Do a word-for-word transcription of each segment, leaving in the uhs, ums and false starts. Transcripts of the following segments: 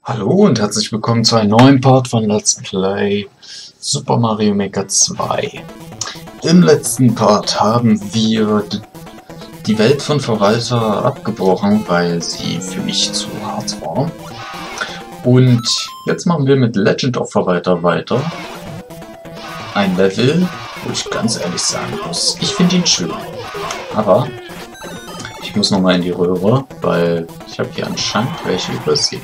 Hallo und herzlich willkommen zu einem neuen Part von Let's Play Super Mario Maker zwei. Im letzten Part haben wir die Welt von Verwalter abgebrochen, weil sie für mich zu hart war. Und jetzt machen wir mit Legend of Verwalter weiter. Ein Level, wo ich ganz ehrlich sagen muss, ich finde ihn schön. Aber ich muss nochmal in die Röhre, weil ich habe hier anscheinend welche übersehen.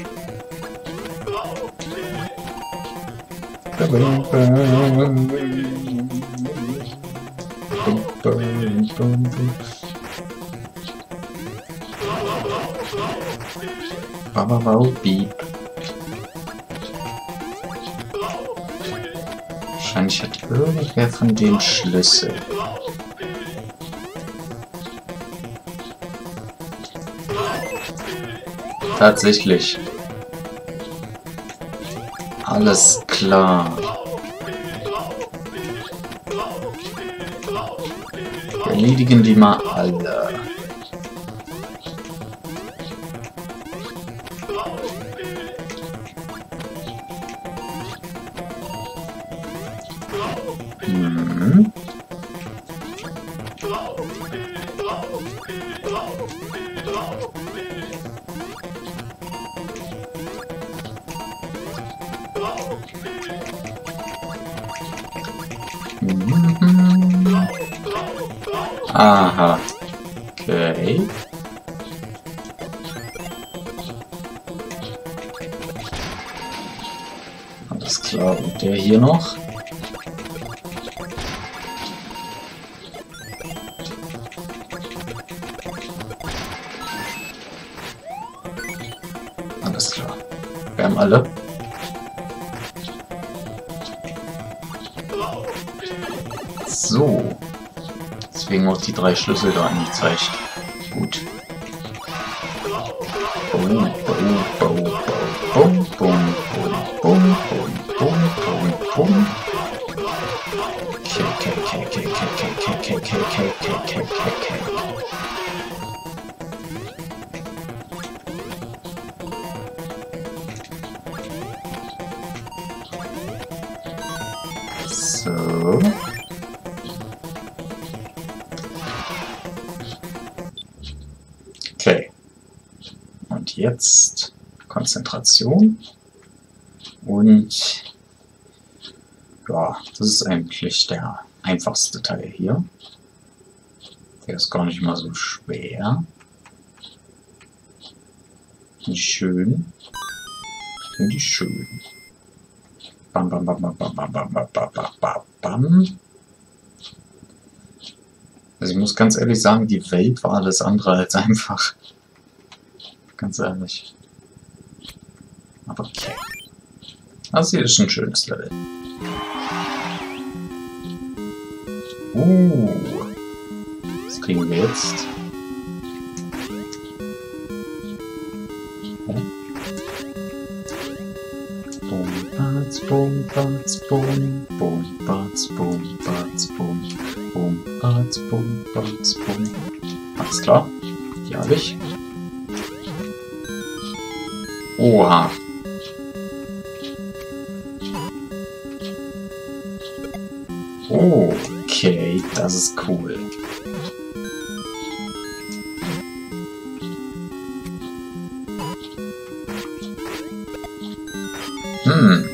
Beep. Wahrscheinlich hat irgendwer von den Schlüssel. Tatsächlich. Alles klar. Erledigen die mal alle. Hm. Aha. Okay. Alles klar. Und der hier noch? Alles klar. Wir haben alle. So. Deswegen auch die drei Schlüssel da angezeigt. Gut. Boom, boom, boom, boom, boom, boom, boom, boom, boom, boom. Okay, okay, okay, okay, okay, okay, okay, okay, okay, okay, okay. So. Okay. Und jetzt Konzentration. Und ja, das ist eigentlich der einfachste Teil hier. Der ist gar nicht mal so schwer. Nicht schön. Finde ich schön. Bam, bam, bam, bam, bam, bam, bam, bam, bam, bam, bam. Also ich muss ganz ehrlich sagen, die Welt war alles andere als einfach. Ganz ehrlich. Aber okay. Also hier ist ein schönes Level. Uh. Was kriegen wir jetzt? Boom, bats, boom, bats, boom, boom, bats, boom, bats, boom, boom, bats, boom, bats, boom. Alles klar. Die habe ich. Oha. Okay, das ist cool. Hm.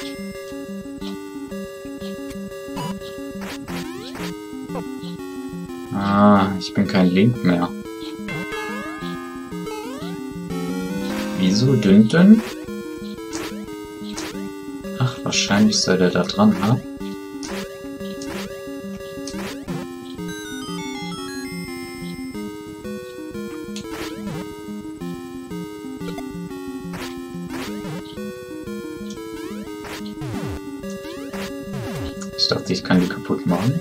Ah, ich bin kein Link mehr. Wieso dünn dünn? Ach, wahrscheinlich soll der da dran, ha? Ich dachte, ich kann die kaputt machen.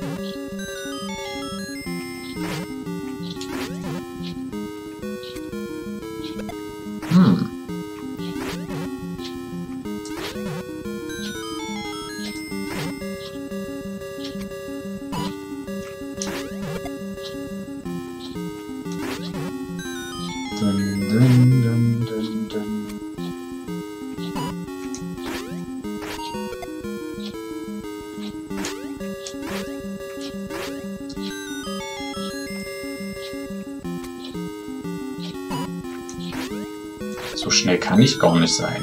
Hm. Dun, dun, dun, dun, dun. So schnell kann ich gar nicht sein.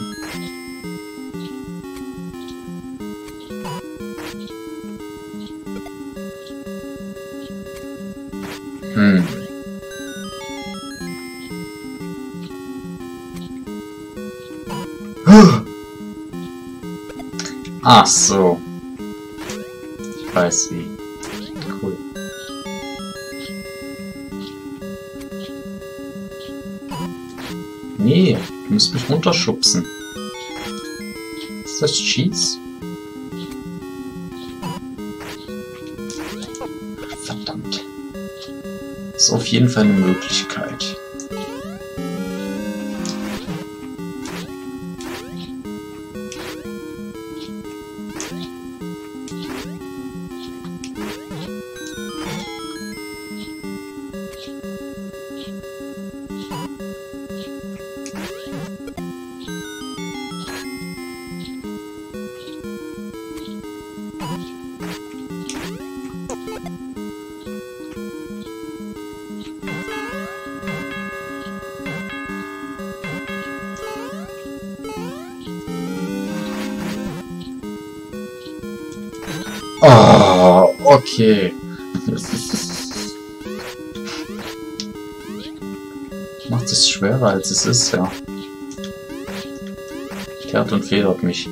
Hm. Ach so. Ich weiß wie. Cool. Nee, du musst mich runterschubsen. Ist das Cheese? Verdammt. Ist auf jeden Fall eine Möglichkeit. Oh, okay. Macht es schwerer als es ist, ja. Kehrt und federt mich.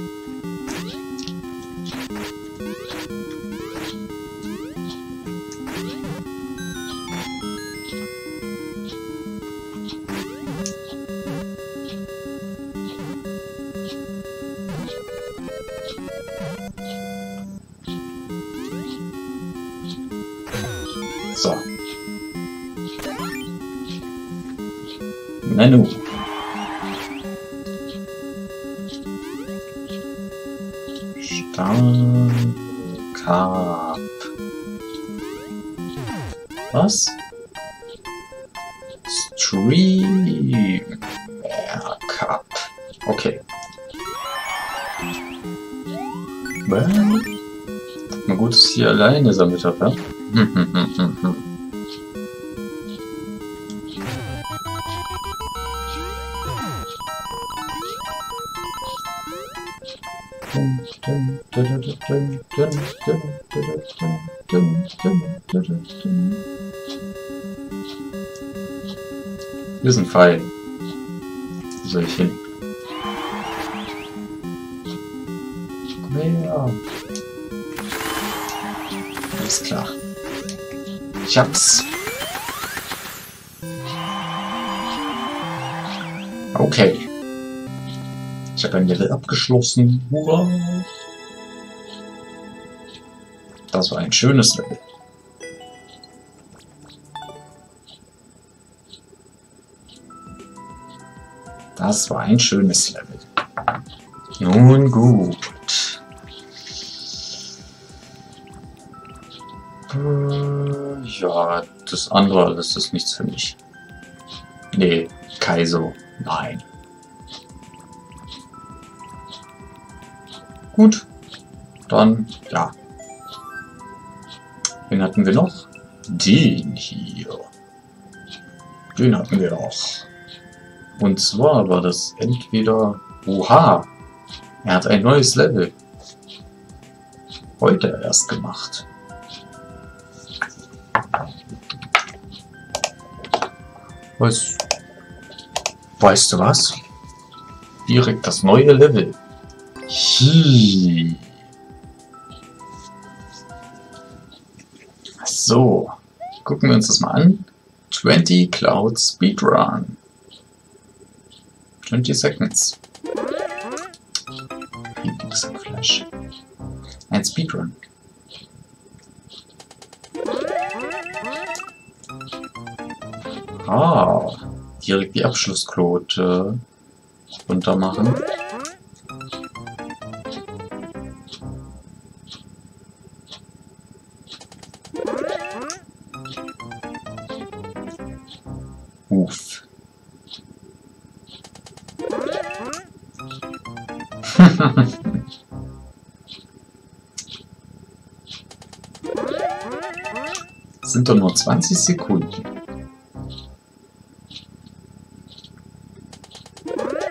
So. Menü. Stahlkap. Was? Stream Cup. Okay. Well. Na gut, dass ich hier alleine sammelt habe, ja? Hm, hm, hm, hm, hm. Hier ist ein Pfeil. Wo soll ich hin? Komm her. Alles klar. Ich hab's. Okay. Ich habe ein Level abgeschlossen. Hurra! Das war ein schönes Level. Das war ein schönes Level. Nun gut. Ja, das andere alles ist nichts für mich. Nee, Kaizo, nein. Gut, dann, ja. Wen hatten wir noch? Den hier. Den hatten wir noch. Und zwar war das entweder... Oha! Er hat ein neues Level. Heute erst gemacht. Was? Weißt du was? Direkt das neue Level. Hi. So, gucken wir uns das mal an. twenty Cloud Speedrun. twenty Seconds. Flash. Ein Speedrun. Ah, direkt die Abschlussquote runter machen. Uff. Sind doch nur zwanzig Sekunden.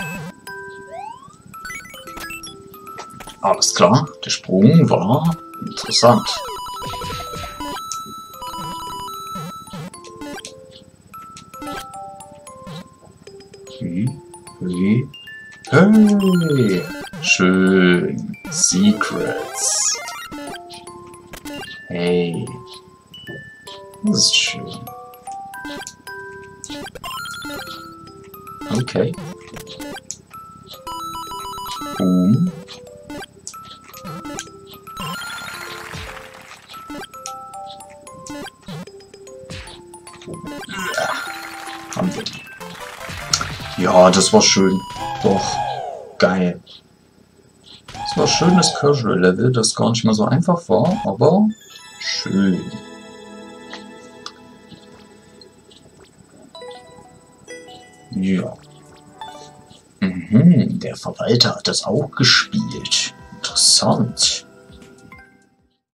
Alles klar, der Sprung war interessant. Hey, hey, hey, schön, Secrets. Hey, das ist schön. Okay. Boom. Haben wir die. Ja, das war schön. Doch, geil. Das war ein schönes Casual-Level, das gar nicht mal so einfach war, aber schön. Ja. Mhm, der Verwalter hat das auch gespielt. Interessant.